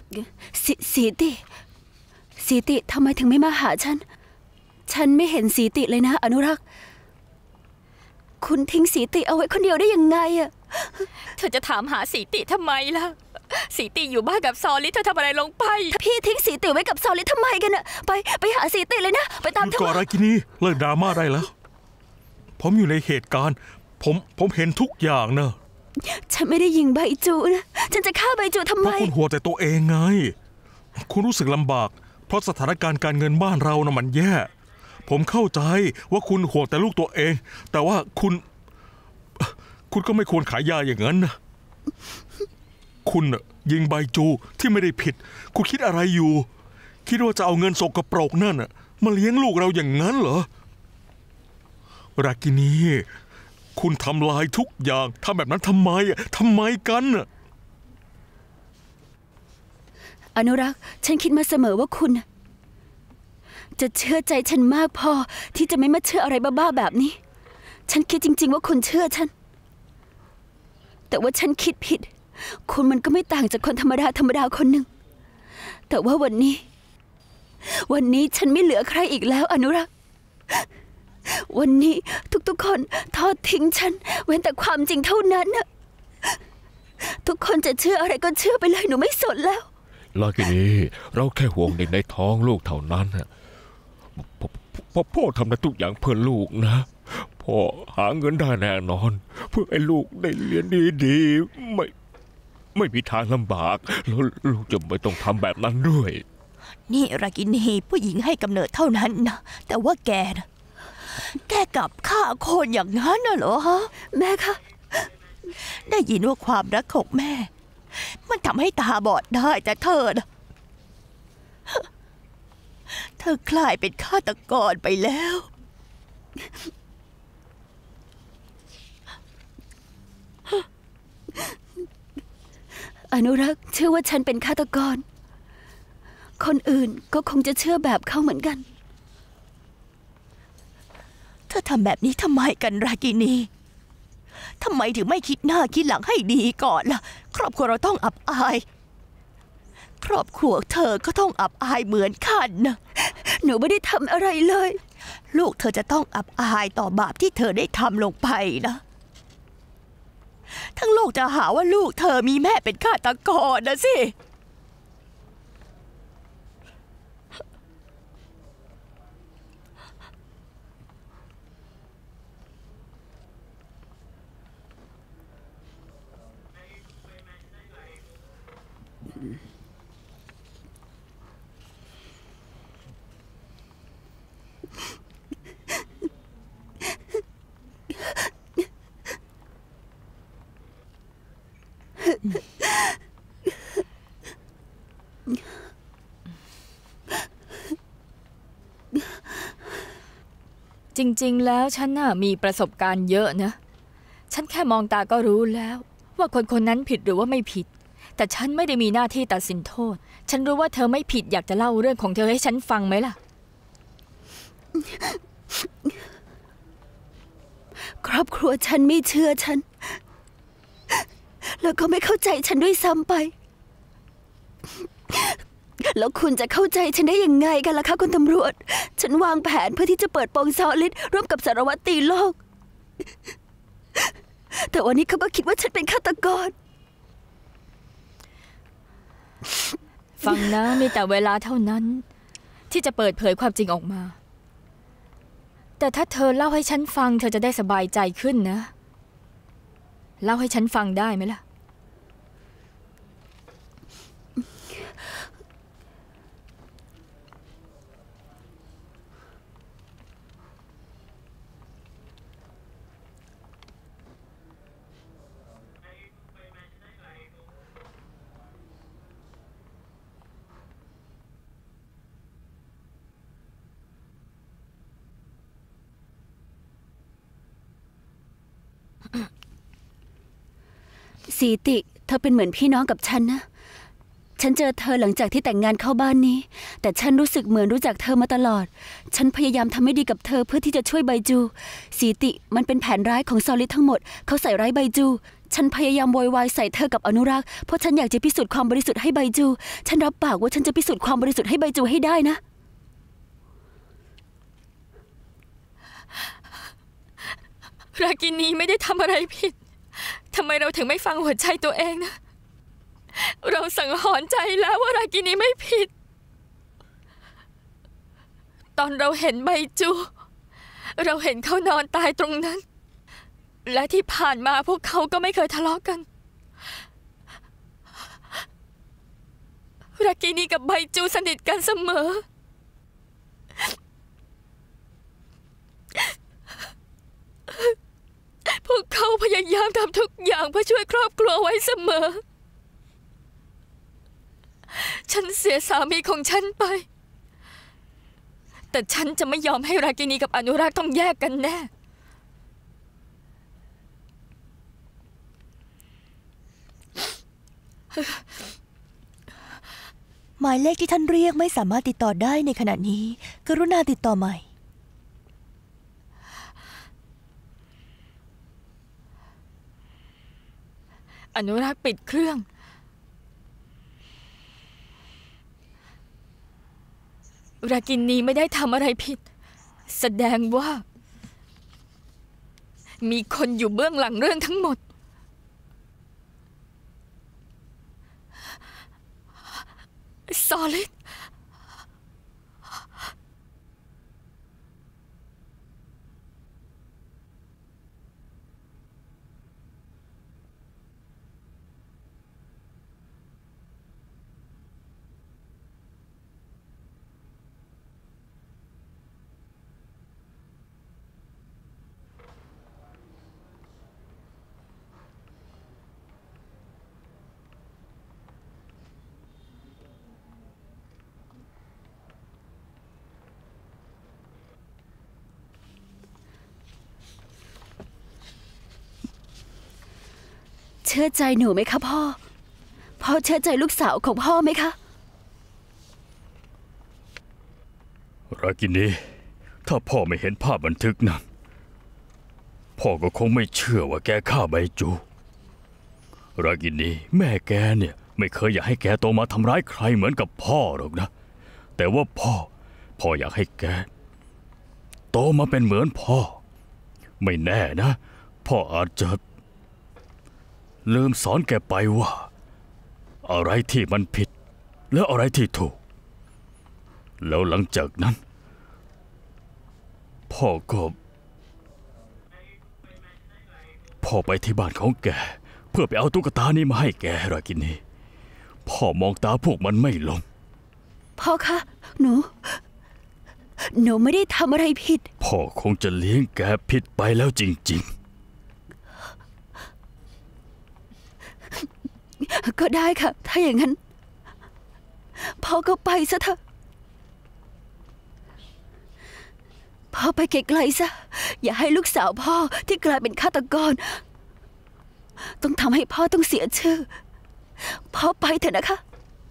สีติทำไมถึงไม่มาหาฉันไม่เห็นสีติเลยนะอนุรักษ์คุณทิ้งสีติเอาไว้คนเดียวได้ยังไงอะเธอจะถามหาสีติทำไมล่ะสีติอยู่บ้านกับซอลิเธอทำอะไรลงไปพี่ทิ้งสีติไว้กับซอลิทำไมกันอะไปหาสีติเลยนะไปตามเธอก่อนรากินีเลิกดราม่าได้แล้วผมอยู่ในเหตุการณ์ผมเห็นทุกอย่างนะฉันไม่ได้ยิงใบจูนะฉันจะฆ่าใบจูทำไมเพราะคุณหัวแต่ตัวเองไงคุณรู้สึกลำบากเพราะสถานการณ์การเงินบ้านเรานะมันแย่ผมเข้าใจว่าคุณห่วงแต่ลูกตัวเองแต่ว่าคุณก็ไม่ควรขายยาอย่างนั้นนะคุณยิงใบจูที่ไม่ได้ผิดคุณคิดอะไรอยู่คิดว่าจะเอาเงินสกปรกนั่นมาเลี้ยงลูกเราอย่างนั้นเหรอรากินีคุณทำลายทุกอย่างทำแบบนั้นทำไมกันอนุรักษ์ฉันคิดมาเสมอว่าคุณจะเชื่อใจฉันมากพอที่จะไม่มาเชื่ออะไรบ้าๆแบบนี้ฉันคิดจริงๆว่าคุณเชื่อฉันแต่ว่าฉันคิดผิดคุณมันก็ไม่ต่างจากคนธรรมดาคนหนึ่งแต่ว่าวันนี้ฉันไม่เหลือใครอีกแล้วอนุรักษ์วันนี้ทุกคนทอดทิ้งฉันเว้นแต่ความจริงเท่านั้นน่ะทุกคนจะเชื่ออะไรก็เชื่อไปเลยหนูไม่สนแล้วลากินีเราแค่ห่วงเด็กในท้องลูกเท่านั้นพ่อทำได้ทุกอย่างเพื่อลูกนะพ่อหาเงินได้แน่นอนเพื่อให้ลูกได้เรียนดีๆไม่มีทางลำบากแล้วลูกจะไม่ต้องทำแบบนั้นด้วยนี่รากินีผู้หญิงให้กำเนิดเท่านั้นนะแต่ว่าแกกลับฆ่าคนอย่างนั้นน่ะเหรอฮะแม่คะได้ยินว่าความรักของแม่มันทำให้ตาบอดได้แต่เธอกลายเป็นฆาตกรไปแล้วอนุรักษ์เชื่อว่าฉันเป็นฆาตกรคนอื่นก็คงจะเชื่อแบบเขาเหมือนกันเธอทำแบบนี้ทำไมกันรากินีทำไมถึงไม่คิดหน้าคิดหลังให้ดีก่อนล่ะครอบครัวเราต้องอับอายครอบครัวเธอก็ต้องอับอายเหมือนกันนะหนูไม่ได้ทำอะไรเลยลูกเธอจะต้องอับอายต่อบาปที่เธอได้ทำลงไปนะทั้งโลกจะหาว่าลูกเธอมีแม่เป็นฆาตกรนะสิจริงๆแล้วฉันน่ะมีประสบการณ์เยอะนะฉันแค่มองตาก็รู้แล้วว่าคนนั้นผิดหรือว่าไม่ผิดแต่ฉันไม่ได้มีหน้าที่ตัดสินโทษฉันรู้ว่าเธอไม่ผิดอยากจะเล่าเรื่องของเธอให้ฉันฟังไหมล่ะครอบครัวฉันไม่เชื่อฉันแล้วก็ไม่เข้าใจฉันด้วยซ้ำไปแล้วคุณจะเข้าใจฉันได้ยังไงกันล่ะคะคุณตำรวจฉันวางแผนเพื่อที่จะเปิดโปงซอลิดร่วมกับสารวัตรตีโลกแต่วันนี้เขาก็คิดว่าฉันเป็นฆาตกรฟังนะมีแต่เวลาเท่านั้นที่จะเปิดเผยความจริงออกมาแต่ถ้าเธอเล่าให้ฉันฟังเธอจะได้สบายใจขึ้นนะเล่าให้ฉันฟังได้ไหมล่ะสีติเธอเป็นเหมือนพี่น้องกับฉันนะฉันเจอเธอหลังจากที่แต่งงานเข้าบ้านนี้แต่ฉันรู้สึกเหมือนรู้จักเธอมาตลอดฉันพยายามทำให้ดีกับเธอเพื่อที่จะช่วยใบจูสีติมันเป็นแผนร้ายของซอลิดทั้งหมดเขาใส่ร้ายใบจูฉันพยายามโวยวายใส่เธอกับอนุรักษ์เพราะฉันอยากจะพิสูจน์ความบริสุทธิ์ให้ใบจูฉันรับปากว่าฉันจะพิสูจน์ความบริสุทธิ์ให้ใบจูให้ได้นะรากินีไม่ได้ทำอะไรผิดทำไมเราถึงไม่ฟังหัวใจตัวเองนะเราสังหรณ์ใจแล้วว่ารากินีไม่ผิดตอนเราเห็นใบจูเราเห็นเขานอนตายตรงนั้นและที่ผ่านมาพวกเขาก็ไม่เคยทะเลาะกันรากินีกับใบจูสนิทกันเสมอพวกเขาพยายามทำทุกอย่างเพื่อช่วยครอบครัวไว้เสมอฉันเสียสามีของฉันไปแต่ฉันจะไม่ยอมให้รากินีกับอนุรักษ์ต้องแยกกันแน่หมายเลขที่ท่านเรียกไม่สามารถติดต่อได้ในขณะนี้กรุณาติดต่อใหม่อนุรักษ์ปิดเครื่องรากินีไม่ได้ทำอะไรผิดแสดงว่ามีคนอยู่เบื้องหลังเรื่องทั้งหมดซอลิดเชื่อใจหนูไหมคะพ่อเชื่อใจลูกสาวของพ่อไหมคะรากินีถ้าพ่อไม่เห็นภาพบันทึกนั้นพ่อก็คงไม่เชื่อว่าแกฆ่าใบจูรากินีแม่แกเนี่ยไม่เคยอยากให้แกโตมาทำร้ายใครเหมือนกับพ่อหรอกนะแต่ว่าพ่ออยากให้แกโตมาเป็นเหมือนพ่อไม่แน่นะพ่ออาจจะลืมสอนแกไปว่าอะไรที่มันผิดและอะไรที่ถูกแล้วหลังจากนั้นพ่อไปที่บ้านของแกเพื่อไปเอาตุ๊กตานี้มาให้แกรากินีพ่อมองตาพวกมันไม่ลงพ่อคะหนูไม่ได้ทำอะไรผิดพ่อคงจะเลี้ยงแกผิดไปแล้วจริงๆก็ได้ค่ะถ้าอย่างนั้นพ่อก็ไปซะเถอะพ่อไปไกลๆซะอย่าให้ลูกสาวพ่อที่กลายเป็นฆาตกรต้องทำให้พ่อต้องเสียชื่อพ่อไปเถอะนะคะ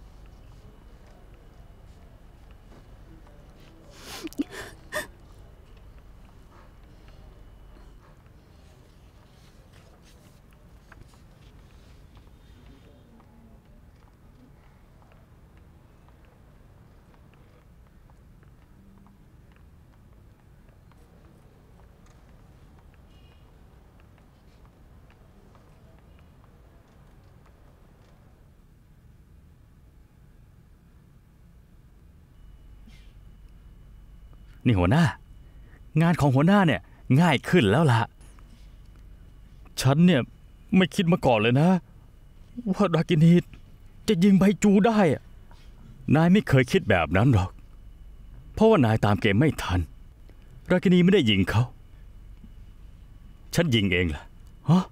นี่หัวหน้างานของหัวหน้าเนี่ยง่ายขึ้นแล้วล่ะฉันเนี่ยไม่คิดมาก่อนเลยนะว่ารากินีจะยิงใบจูได้นายไม่เคยคิดแบบนั้นหรอกเพราะว่านายตามเกมไม่ทันรากินีไม่ได้ยิงเขาฉันยิงเองล่ะฮะ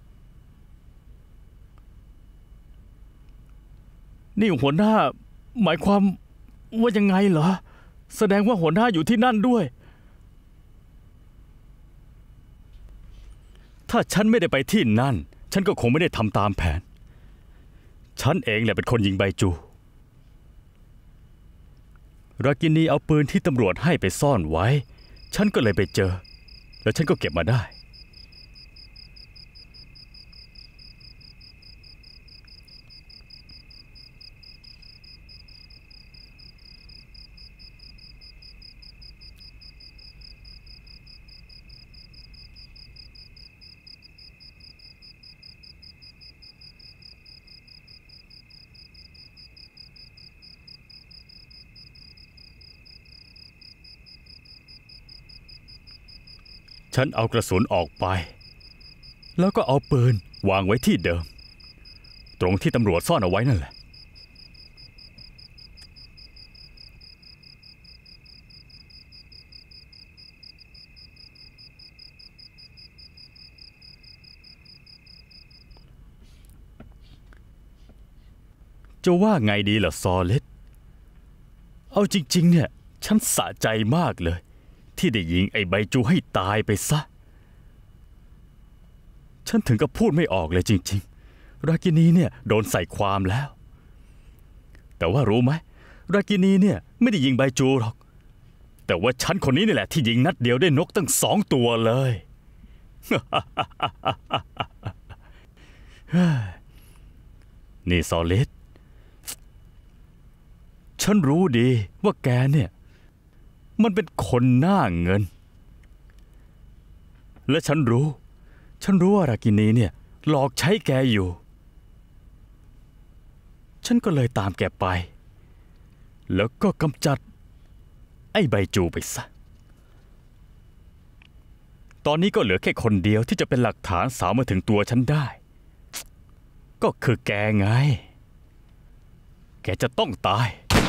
นี่หัวหน้าหมายความว่ายังไงเหรอแสดงว่าหัวหน้าอยู่ที่นั่นด้วยถ้าฉันไม่ได้ไปที่นั่นฉันก็คงไม่ได้ทำตามแผนฉันเองแหละเป็นคนยิงใบจูรากินีเอาปืนที่ตำรวจให้ไปซ่อนไว้ฉันก็เลยไปเจอแล้วฉันก็เก็บมาได้ฉันเอากระสุนออกไปแล้วก็เอาปืนวางไว้ที่เดิมตรงที่ตำรวจซ่อนเอาไว้นั่นแหละจะว่าไงดีล่ะซอลิดเอาจริงๆเนี่ยฉันสะใจมากเลยที่ได้ยิงไอ้ใบจูให้ตายไปซะฉันถึงกับพูดไม่ออกเลยจริงๆรากินีเนี่ยโดนใส่ความแล้วแต่ว่ารู้ไหมรากินีเนี่ยไม่ได้ยิงใบจูหรอกแต่ว่าฉันคนนี้นี่แหละที่ยิงนัดเดียวได้นกตั้ง2 ตัวเลย นี่ซอลิดฉันรู้ดีว่าแกเนี่ยมันเป็นคนหน้าเงินและฉันรู้ว่ารากินีเนี่ยหลอกใช้แกอยู่ฉันก็เลยตามแกไปแล้วก็กำจัดไอ้ใบจูไปซะตอนนี้ก็เหลือแค่คนเดียวที่จะเป็นหลักฐานสาวมาถึงตัวฉันได้ก็คือแกไงแกจะต้องตาย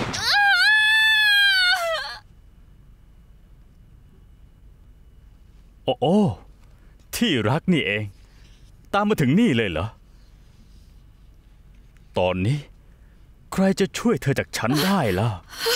โอ้ที่รักนี่เองตามมาถึงนี่เลยเหรอตอนนี้ใครจะช่วยเธอจากฉันได้ล่ะ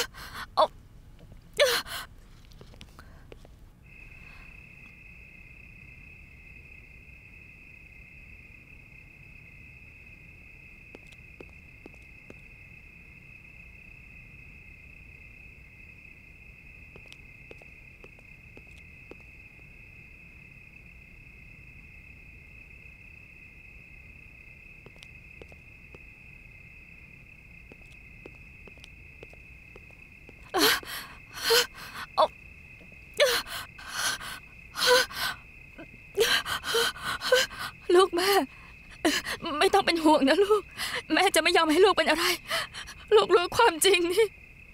ลูกแม่ไม่ต้องเป็นห่วงนะลูกแม่จะไม่ยอมให้ลูกเป็นอะไรลูกรู้ความจริงนี่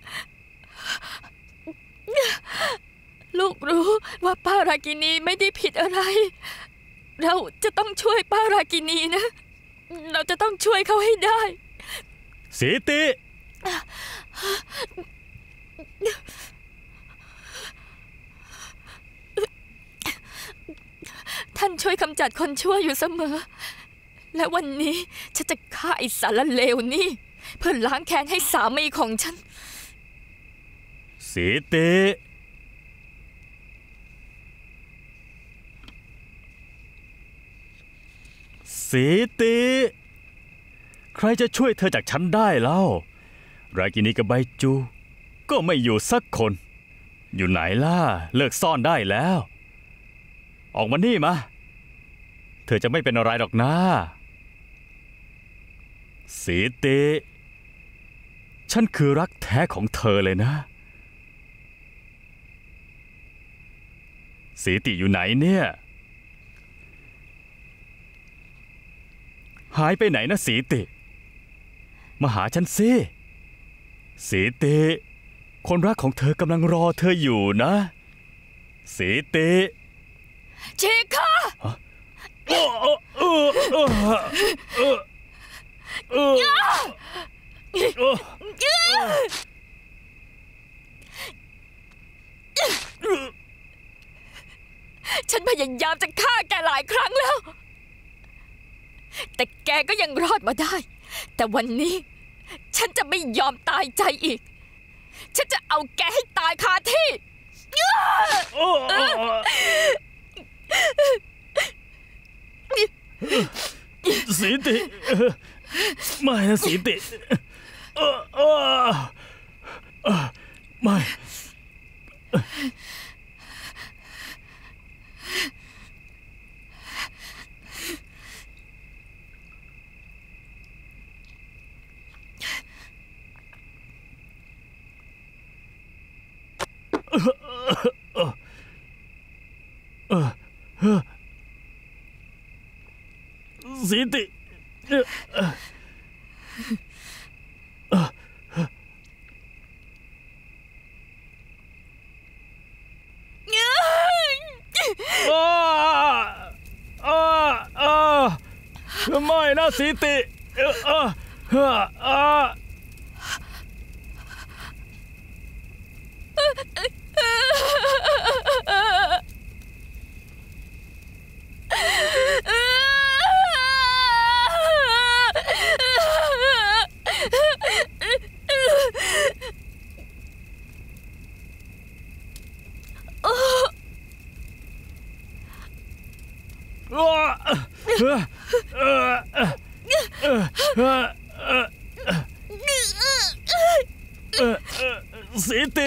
ลูกรู้ว่าป้ารากินีไม่ได้ผิดอะไรเราจะต้องช่วยป้ารากินีนะเราจะต้องช่วยเขาให้ได้สีติท่านช่วยกำจัดคนชั่วอยู่เสมอและวันนี้ฉันจะฆ่าไอ้สารเลวนี่เพื่อล้างแค้นให้สามีของฉันสีติสีติใครจะช่วยเธอจากฉันได้เล่ารากินีกับใบจูก็ไม่อยู่สักคนอยู่ไหนล่ะเลิกซ่อนได้แล้วออกมานี่มาเธอจะไม่เป็นอะไรหรอกนะสีติฉันคือรักแท้ของเธอเลยนะสีติอยู่ไหนเนี่ยหายไปไหนนะสีติมาหาฉันสิสีติคนรักของเธอกำลังรอเธออยู่นะสีติชิคาฉันพยายามจะฆ่าแกหลายครั้งแล้วแต่แกก็ยังรอดมาได้แต่วันนี้ฉันจะไม่ยอมตายใจอีกฉันจะเอาแกให้ตายคาที่สีติไม่นะสีติไม่สีตินะสิติสิติ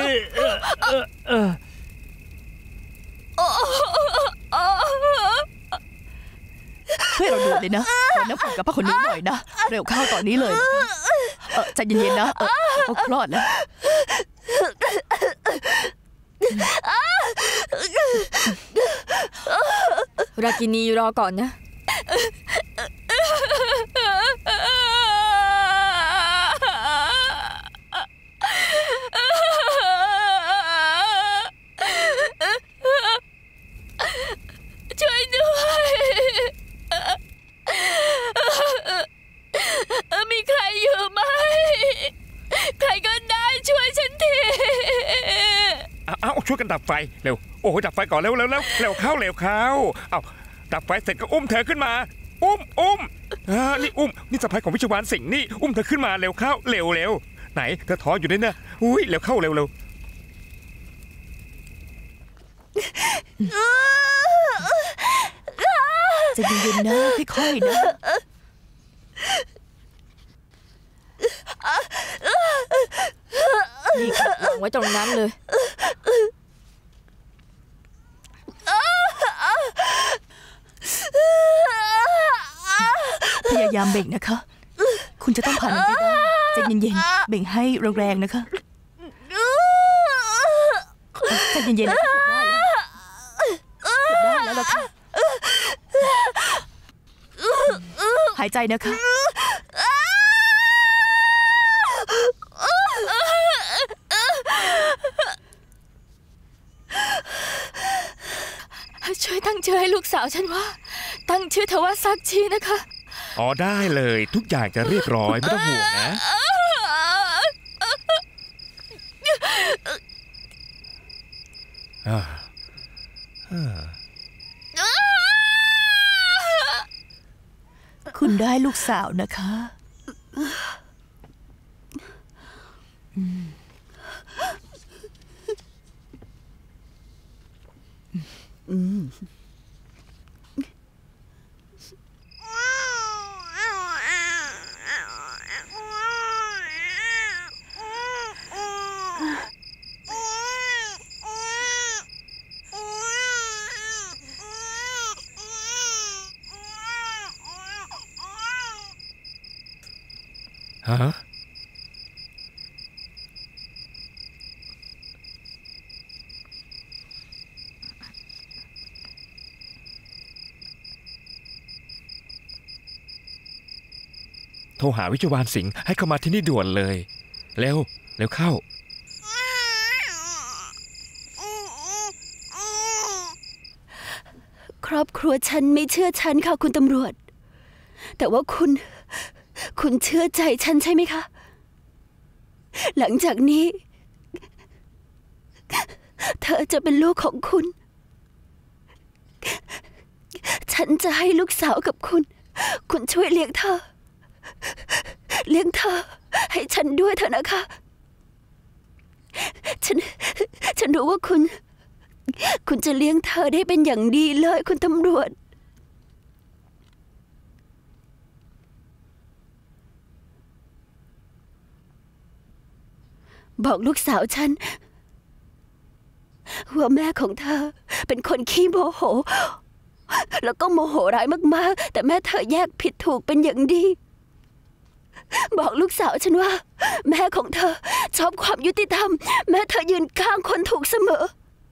ช่วยเราด่วนเลยนะขอน้ำอุ่นกับป้าคนนี้หน่อยนะเร็วเข้าตอนนี้เลยใจเย็นๆนะเขาคลอดแล้วรากินีรอก่อนนะช่วยด้วยมีใครอยู่ไหมใครก็ได้ช่วยฉันทีเอาช่วยกันดับไฟเร็วโอ้ยดับไฟก่อนเร็วเข้าเอาดับไฟเสร็จก็อุ้มเธอขึ้นมาอุ้มนี่สะพ้ายของวิชวานสิงห์นี่อุ้มเธอขึ้นมาเร็วเข้าเร็วไหนเธอท้ออยู่ด้วยนะอุ้ยเร็วเข้าเร็วใจเย็นๆนะค่อยๆนะนี่วางไว้ตรงนั้นเลยพยายามเบ่งนะคะคุณจะต้องผ่านมันไปได้ใจเย็นๆเบ่งให้แรงๆนะคะใจเย็นๆนะคะได้แล้วล่ะค่ะหายใจนะคะช่วยตั้งชื่อให้ลูกสาวฉันว่าตั้งชื่อเธอว่าซักชีนะคะอ๋อได้เลยทุกอย่างจะเรียบร้อยไม่ต้องห่วงนะคุณได้ลูกสาวนะคะฮะโทรหาวิชวานสิงห์ให้เข้ามาที่นี่ด่วนเลยเร็วเข้าครอบครัวฉันไม่เชื่อฉันค่ะคุณตำรวจแต่ว่าคุณเชื่อใจฉันใช่ไหมคะหลังจากนี้เธอจะเป็นลูกของคุณฉันจะให้ลูกสาวกับคุณช่วยเลี้ยงเธอให้ฉันด้วยเถอะนะคะฉันรู้ว่าคุณจะเลี้ยงเธอได้เป็นอย่างดีเลยคุณตำรวจบอกลูกสาวฉันว่าแม่ของเธอเป็นคนขี้โมโหแล้วก็โมโหร้ายมากๆแต่แม่เธอแยกผิดถูกเป็นอย่างดีบอกลูกสาวฉันว่าแม่ของเธอชอบความยุติธรรมแม่เธอยืนข้างคนถูกเสมอ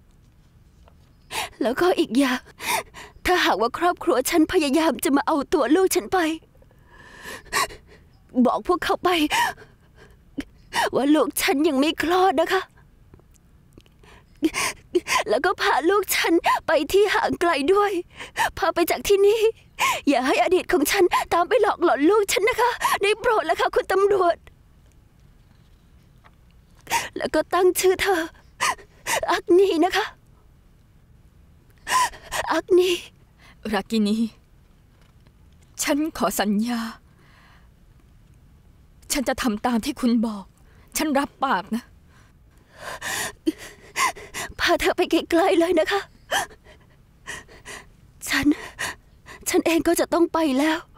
แล้วก็อีกอย่างถ้าหากว่าครอบครัวฉันพยายามจะมาเอาตัวลูกฉันไปบอกพวกเขาไปว่าลูกฉันยังไม่คลอดนะคะแล้วก็พาลูกฉันไปที่ห่างไกลด้วยพาไปจากที่นี่อย่าให้อดีตของฉันตามไปหลอกหลอนลูกฉันนะคะได้โปรดแล้วค่ะคุณตำรวจ แล้วก็ตั้งชื่อเธอ อักนีนะคะ อักนีรากินี ฉันขอสัญญา ฉันจะทำตามที่คุณบอก ฉันรับปากนะพาเธอไปไกลๆเลยนะคะ ฉันเองก็จะต้องไปแล้ว